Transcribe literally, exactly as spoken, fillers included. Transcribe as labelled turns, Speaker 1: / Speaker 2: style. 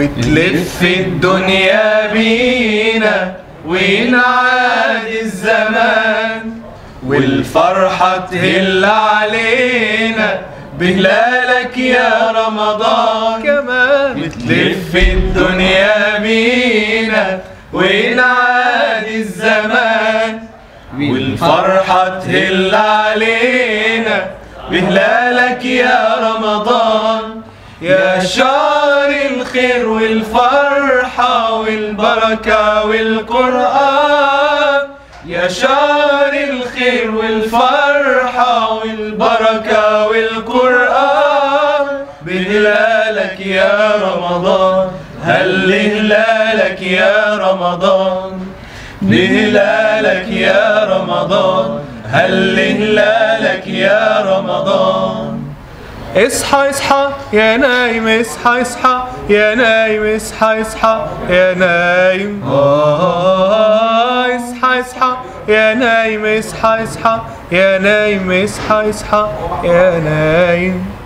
Speaker 1: بتلف الدنيا بينا وينعاد الزمان، والفرحة تهل علينا بهلالك يا رمضان. كمان بتلف الدنيا بينا وينعاد الزمان، والفرحة تهل علينا بهلالك يا رمضان. يا شهر الخير والفرحة والبركة والقرآن، يا شهر الخير والفرحة والبركة والقرآن، بهلالك يا رمضان، هل هلالك يا رمضان، بهلالك يا رمضان، هل هلالك يا رمضان. اصحى اصحى يا نايم، اصحى اصحى يا نايم، اصحى اصحى يا نايم. آه اصحى اصحى يا نايم، اصحى اصحى يا نايم، اصحى اصحى يا نايم.